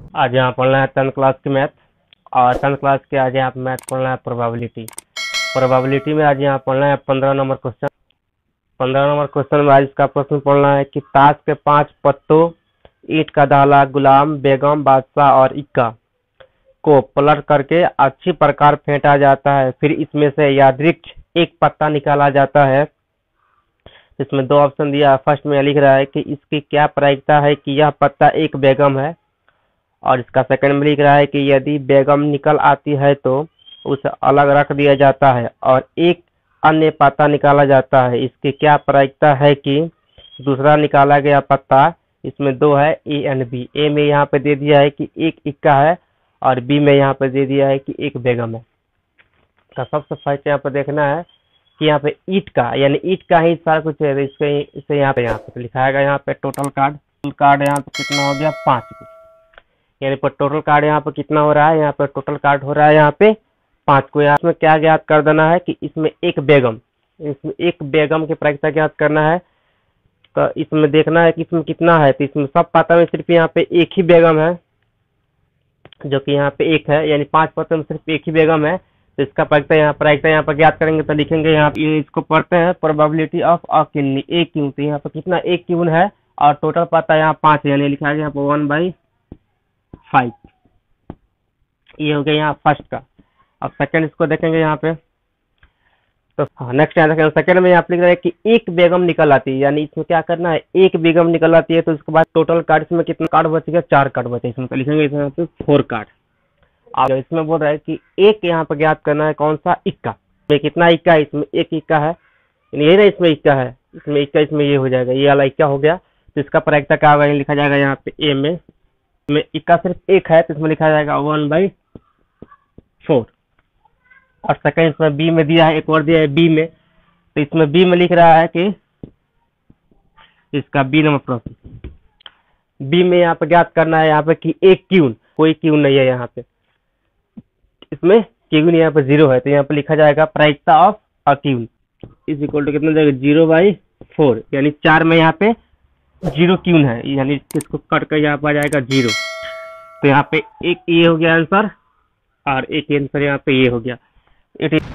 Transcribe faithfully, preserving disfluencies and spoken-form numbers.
आज यहाँ पढ़ना है टेंथ क्लास की मैथ। और टेंथ क्लास के आज यहाँ पे मैथ पढ़ना है प्रोबेबिलिटी। प्रोबेबिलिटी में आज यहाँ पढ़ना है पंद्रह नंबर क्वेश्चन। पंद्रह नंबर क्वेश्चन में आज इसका प्रश्न पढ़ना है कि ताश के पांच पत्तों ईंट का दाला, गुलाम, बेगम, बादशाह और इक्का को पलट करके अच्छी प्रकार फेंटा जाता है, फिर इसमें से यादृच्छिक एक पत्ता निकाला जाता है। इसमें दो ऑप्शन दिया है। फर्स्ट में लिख रहा है कि इसकी क्या प्रायिकता है कि यह पत्ता एक बेगम है, और इसका सेकंड में लिख रहा है कि यदि बेगम निकल आती है तो उसे अलग रख दिया जाता है और एक अन्य पत्ता निकाला जाता है। इसकी क्या प्रायिकता है कि दूसरा निकाला गया पत्ता, इसमें दो है ए एंड बी। ए में यहाँ पे दे दिया है कि एक इक्का है और बी में यहाँ पे दे दिया है कि एक बेगम है। तो सबसे फर्स्ट यहाँ पे देखना है कि यहाँ पे ईट का यानी ईट का ही सारा कुछ है। इसके इसे यहाँ पे यहाँ पे लिखाएगा यहाँ पे टोटल कार्ड। टोटल कार्ड यहाँ पे कितना हो गया, पाँच। यानी पर टोटल कार्ड यहाँ पे कितना हो रहा है, यहाँ पे टोटल कार्ड हो रहा है यहाँ पे पाँच को। यहाँ में क्या ज्ञात कर देना है कि इसमें एक बेगम, इसमें एक बेगम की प्रायिकता ज्ञात करना है। तो इसमें देखना है कि इसमें कितना है। तो इसमें सब पता में सिर्फ यहाँ पे एक ही बेगम है, जो कि यहाँ पे एक है, यानी पांच पत्तों में सिर्फ एक ही बेगम है। तो इसका प्रायिकता यहाँ प्रायिकता यहाँ पर ज्ञात करेंगे तो लिखेंगे यहाँ पे, इसको पढ़ते हैं प्रोबेबिलिटी ऑफ अ किडनी, एक क्यून। तो यहाँ पे कितना, एक क्यून है और टोटल पता यहाँ पांच है, यानी लिखा है यहाँ पे वन बाई फाइव। ये हो गया यहाँ फर्स्ट का। अब सेकंड इसको देखेंगे यहाँ पे। तो हाँ, नेक्स्ट यहाँ देखेंगे सेकंड में यहाँ पे लिख रहा है कि एक बेगम निकल आती है, यानी इसमें क्या करना है, एक बेगम निकल आती है। तो उसके बाद टोटल कार्ड इसमें कितना कार्ड बचेगा, चार कार्ड बचे। इसमें तो लिखेंगे इसमें यहाँ पे फोर कार्ड। अब इसमें बोल रहा है कि एक यहाँ पे ज्ञात करना है, कौन सा, इक्का। इसमें कितना इक्का है, इसमें एक इक्का है, यही ना, इसमें इक्का है, इसमें इक्का, इसमें ये हो जाएगा, ये वाला इक्का हो गया। तो इसका प्रायिकता क्या होगा, लिखा जाएगा यहाँ पे ए में, में इक्का सिर्फ एक है तो इसमें लिखा जाएगा वन बाई फोर। और सेकंड इसमें बी में दिया है, एक और दिया है बी में। तो इसमें बी में लिख रहा है कि इसका बी नंबर प्रश्न, बी में यहाँ पे ज्ञात करना है यहाँ पे कि एक क्यून, कोई क्यून नहीं है यहाँ पे, इसमें क्यून यहाँ पे जीरो है। तो यहाँ पे लिखा जाएगा प्रायिकता of a queen is equal to कितना जाएगा, जीरो बाई फोर। यानी चार में यहाँ पे जीरो क्यून है, यानी इसको कट कर यहाँ पे आ जाएगा जीरो। तो यहाँ पे एक ये हो गया आंसर और एक आंसर यहाँ पे ये हो गया। इट